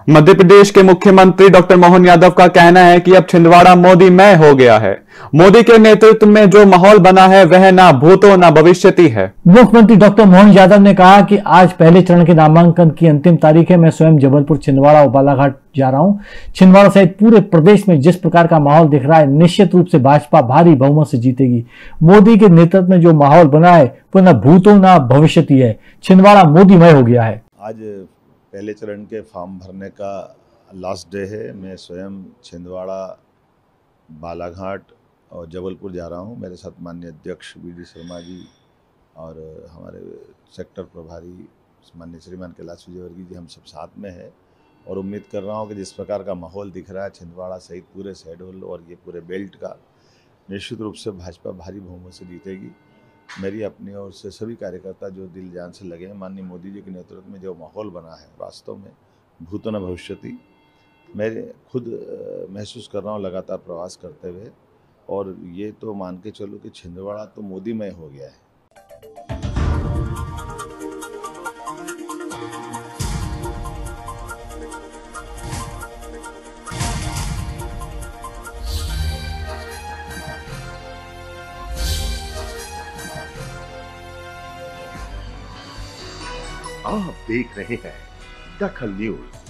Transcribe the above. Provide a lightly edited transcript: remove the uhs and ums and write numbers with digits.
मध्य प्रदेश के मुख्यमंत्री डॉक्टर मोहन यादव का कहना है कि अब छिंदवाड़ा मोदीमय हो गया है। मोदी के नेतृत्व में जो माहौल बना है वह ना भूतो ना भविष्यति है। मुख्यमंत्री डॉक्टर मोहन यादव ने कहा कि आज पहले चरण के नामांकन की अंतिम तारीख है। मैं स्वयं जबलपुर, छिंदवाड़ा और बालाघाट जा रहा हूं। छिंदवाड़ा सहित पूरे प्रदेश में जिस प्रकार का माहौल दिख रहा है, निश्चित रूप से भाजपा भारी बहुमत से जीतेगी। मोदी के नेतृत्व में जो माहौल बना है वो न भूतो न भविष्यति है। छिंदवाड़ा मोदीमय हो गया है। आज पहले चरण के फॉर्म भरने का लास्ट डे है। मैं स्वयं छिंदवाड़ा, बालाघाट और जबलपुर जा रहा हूं। मेरे साथ माननीय अध्यक्ष वी.डी. शर्मा जी और हमारे सेक्टर प्रभारी माननीय श्रीमान कैलाश विजयवर्गीय जी, हम सब साथ में हैं और उम्मीद कर रहा हूं कि जिस प्रकार का माहौल दिख रहा है छिंदवाड़ा सहित पूरे शहडोल और ये पूरे बेल्ट का, निश्चित रूप से भाजपा भारी बहुमत से जीतेगी। मेरी अपनी ओर से सभी कार्यकर्ता जो दिल जान से लगे हैं, माननीय मोदी जी के नेतृत्व में जो माहौल बना है वास्तव में भूतो न भविष्यति। मैं खुद महसूस कर रहा हूँ लगातार प्रवास करते हुए, और ये तो मान के चलो कि छिंदवाड़ा तो मोदीमय हो गया है। आप देख रहे हैं दखल न्यूज।